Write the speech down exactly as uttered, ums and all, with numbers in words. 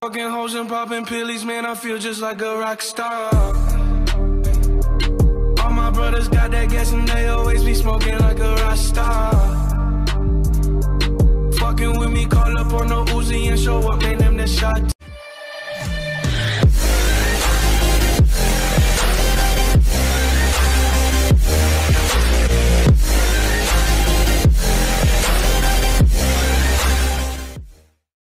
Fucking hoes and popping pillies, man, I feel just like a rock star. All my brothers got that gas and they always be smoking like a rock star. Fucking with me, call up on the Uzi and show up, man, them the shot.